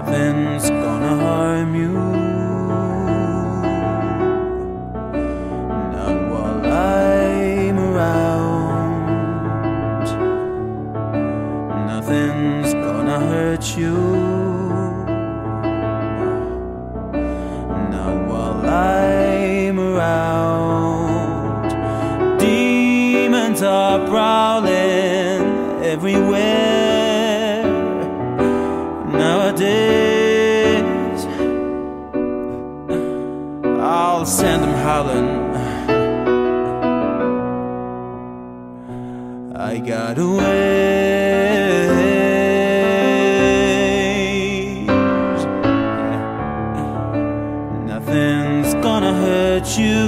nothing's gonna harm you, not while I'm around. Nothing's gonna hurt you, not while I'm around. Demons are prowling everywhere nowadays. I'll send them howling. I got ways. Nothing's gonna hurt you,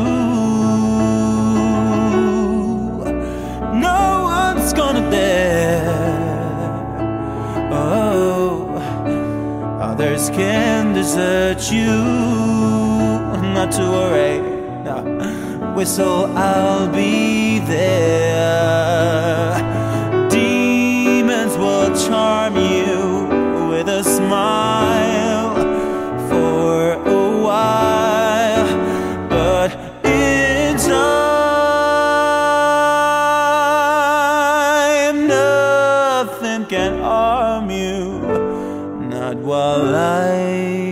no one's gonna dare. Oh, others can desert you, not to worry, no. Whistle, I'll be there. Demons will charm you with a smile for a while, but in time nothing can harm you, not while I